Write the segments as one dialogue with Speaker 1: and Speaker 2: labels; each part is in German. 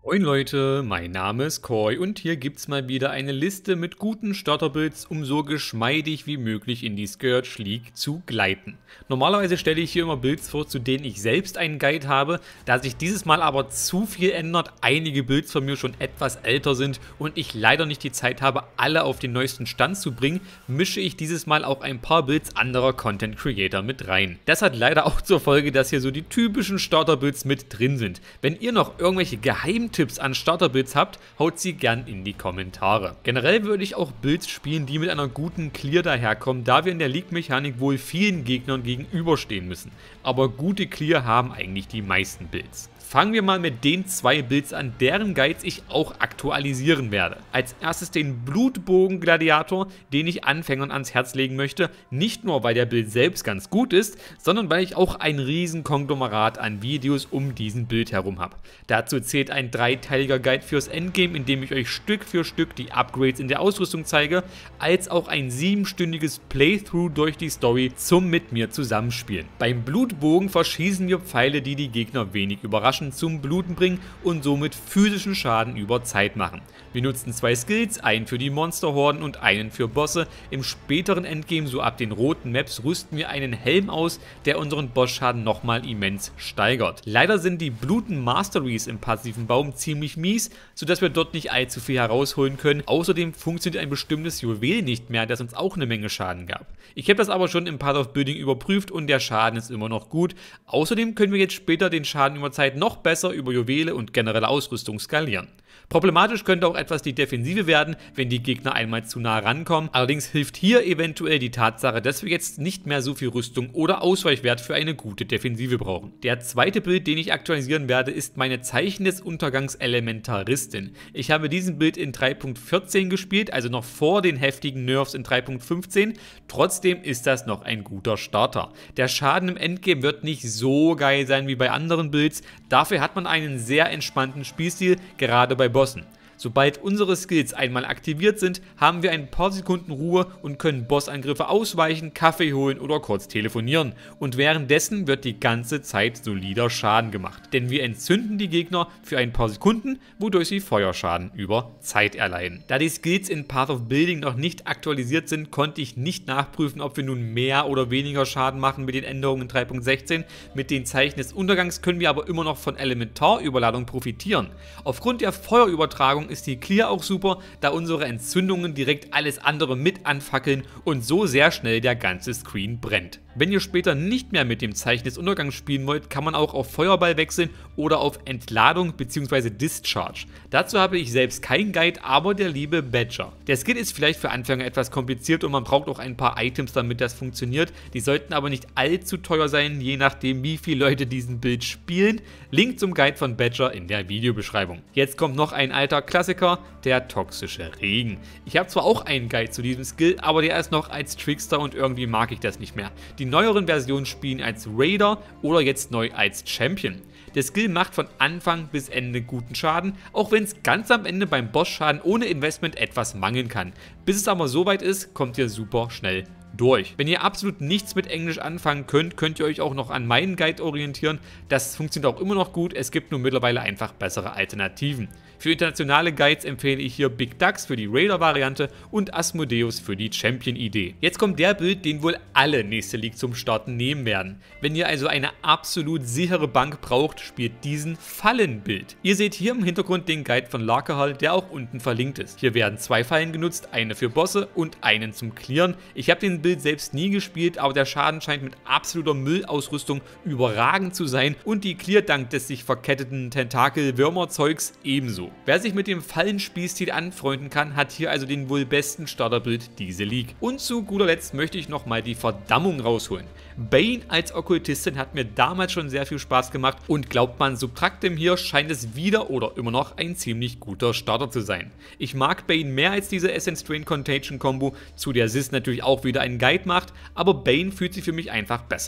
Speaker 1: Moin Leute, mein Name ist Koi und hier gibt's mal wieder eine Liste mit guten Starterbuilds, um so geschmeidig wie möglich in die Scourge League zu gleiten. Normalerweise stelle ich hier immer Builds vor, zu denen ich selbst einen Guide habe, da sich dieses Mal aber zu viel ändert, einige Builds von mir schon etwas älter sind und ich leider nicht die Zeit habe, alle auf den neuesten Stand zu bringen, mische ich dieses Mal auch ein paar Builds anderer Content Creator mit rein. Das hat leider auch zur Folge, dass hier so die typischen Starterbuilds mit drin sind. Wenn ihr noch irgendwelche Geheimtipps an Starterbuilds habt, haut sie gern in die Kommentare. Generell würde ich auch Builds spielen, die mit einer guten Clear daherkommen, da wir in der League-Mechanik wohl vielen Gegnern gegenüberstehen müssen. Aber gute Clear haben eigentlich die meisten Builds. Fangen wir mal mit den zwei Builds an, deren Guides ich auch aktualisieren werde. Als erstes den Blutbogen Gladiator, den ich Anfängern ans Herz legen möchte. Nicht nur, weil der Build selbst ganz gut ist, sondern weil ich auch ein riesen Konglomerat an Videos um diesen Build herum habe. Dazu zählt ein dreiteiliger Guide fürs Endgame, in dem ich euch Stück für Stück die Upgrades in der Ausrüstung zeige, als auch ein 7-stündiges Playthrough durch die Story zum mit mir zusammenspielen. Beim Blutbogen verschießen wir Pfeile, die die Gegner wenig überraschen, zum Bluten bringen und somit physischen Schaden über Zeit machen. Wir nutzen zwei Skills, einen für die Monsterhorden und einen für Bosse. Im späteren Endgame, so ab den roten Maps, rüsten wir einen Helm aus, der unseren Bossschaden nochmal immens steigert. Leider sind die Bluten Masteries im passiven Baum ziemlich mies, sodass wir dort nicht allzu viel herausholen können. Außerdem funktioniert ein bestimmtes Juwel nicht mehr, das uns auch eine Menge Schaden gab. Ich habe das aber schon im Path of Building überprüft und der Schaden ist immer noch gut. Außerdem können wir jetzt später den Schaden über Zeit noch besser über Juwele und generelle Ausrüstung skalieren. Problematisch könnte auch etwas die Defensive werden, wenn die Gegner einmal zu nah rankommen. Allerdings hilft hier eventuell die Tatsache, dass wir jetzt nicht mehr so viel Rüstung oder Ausweichwert für eine gute Defensive brauchen. Der zweite Build, den ich aktualisieren werde, ist meine Zeichen des Untergangs Elementaristin. Ich habe diesen Build in 3.14 gespielt, also noch vor den heftigen Nerfs in 3.15. Trotzdem ist das noch ein guter Starter. Der Schaden im Endgame wird nicht so geil sein wie bei anderen Builds, dafür hat man einen sehr entspannten Spielstil, gerade bei Bossen. Sobald unsere Skills einmal aktiviert sind, haben wir ein paar Sekunden Ruhe und können Bossangriffe ausweichen, Kaffee holen oder kurz telefonieren. Und währenddessen wird die ganze Zeit solider Schaden gemacht. Denn wir entzünden die Gegner für ein paar Sekunden, wodurch sie Feuerschaden über Zeit erleiden. Da die Skills in Path of Building noch nicht aktualisiert sind, konnte ich nicht nachprüfen, ob wir nun mehr oder weniger Schaden machen mit den Änderungen in 3.16. Mit den Zeichen des Untergangs können wir aber immer noch von Elementarüberladung profitieren. Aufgrund der Feuerübertragung ist die Clear auch super, da unsere Entzündungen direkt alles andere mit anfackeln und so sehr schnell der ganze Screen brennt. Wenn ihr später nicht mehr mit dem Zeichen des Untergangs spielen wollt, kann man auch auf Feuerball wechseln oder auf Entladung bzw. Discharge. Dazu habe ich selbst keinen Guide, aber der liebe Badger. Der Skill ist vielleicht für Anfänger etwas kompliziert und man braucht auch ein paar Items, damit das funktioniert. Die sollten aber nicht allzu teuer sein, je nachdem wie viele Leute diesen Build spielen. Link zum Guide von Badger in der Videobeschreibung. Jetzt kommt noch ein alter Klassiker, der toxische Regen. Ich habe zwar auch einen Guide zu diesem Skill, aber der ist noch als Trickster und irgendwie mag ich das nicht mehr. Die neueren Versionen spielen als Raider oder jetzt neu als Champion. Der Skill macht von Anfang bis Ende guten Schaden, auch wenn es ganz am Ende beim Bossschaden ohne Investment etwas mangeln kann. Bis es aber soweit ist, kommt ihr super schnell durch. Wenn ihr absolut nichts mit Englisch anfangen könnt, könnt ihr euch auch noch an meinen Guide orientieren. Das funktioniert auch immer noch gut, es gibt nur mittlerweile einfach bessere Alternativen. Für internationale Guides empfehle ich hier Big Ducks für die Raider-Variante und Asmodeus für die Champion-Idee. Jetzt kommt der Build, den wohl alle nächste League zum Starten nehmen werden. Wenn ihr also eine absolut sichere Bank braucht, spielt diesen Fallen-Build. Ihr seht hier im Hintergrund den Guide von Larkahal, der auch unten verlinkt ist. Hier werden zwei Fallen genutzt, eine für Bosse und einen zum Clearen. Ich habe den Build selbst nie gespielt, aber der Schaden scheint mit absoluter Müllausrüstung überragend zu sein und die Clear dank des sich verketteten Tentakel-Würmer-Zeugs ebenso. Wer sich mit dem Fallenspielstil anfreunden kann, hat hier also den wohl besten Starterbild diese League. Und zu guter Letzt möchte ich nochmal die Verdammung rausholen. Bane als Okkultistin hat mir damals schon sehr viel Spaß gemacht und glaubt man Subtraktem hier, scheint es wieder oder immer noch ein ziemlich guter Starter zu sein. Ich mag Bane mehr als diese Essence Drain Contagion Combo, zu der Sis natürlich auch wieder einen Guide macht, aber Bane fühlt sich für mich einfach besser an.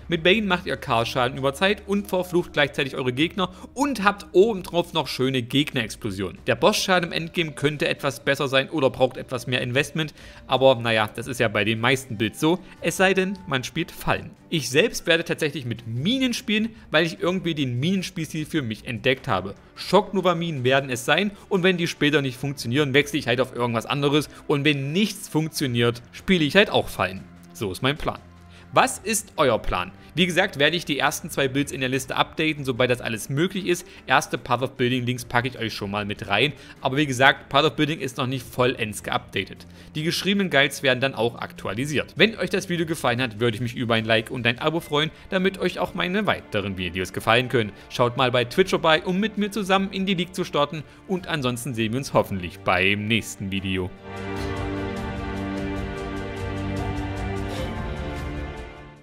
Speaker 1: Mit Bane macht ihr Chaos-Schaden über Zeit und verflucht gleichzeitig eure Gegner und habt obendrauf noch schöne Gegnerexplosionen. Der Boss-Schaden im Endgame könnte etwas besser sein oder braucht etwas mehr Investment, aber naja, das ist ja bei den meisten Builds so, es sei denn, man spielt Fallen. Ich selbst werde tatsächlich mit Minen spielen, weil ich irgendwie den Minenspielstil für mich entdeckt habe. Schocknova-Minen werden es sein und wenn die später nicht funktionieren, wechsle ich halt auf irgendwas anderes und wenn nichts funktioniert, spiele ich halt auch Fallen. So ist mein Plan. Was ist euer Plan? Wie gesagt, werde ich die ersten 2 Builds in der Liste updaten, sobald das alles möglich ist. Erste Path of Building Links packe ich euch schon mal mit rein. Aber wie gesagt, Path of Building ist noch nicht vollends geupdatet. Die geschriebenen Guides werden dann auch aktualisiert. Wenn euch das Video gefallen hat, würde ich mich über ein Like und ein Abo freuen, damit euch auch meine weiteren Videos gefallen können. Schaut mal bei Twitch vorbei, um mit mir zusammen in die League zu starten. Und ansonsten sehen wir uns hoffentlich beim nächsten Video.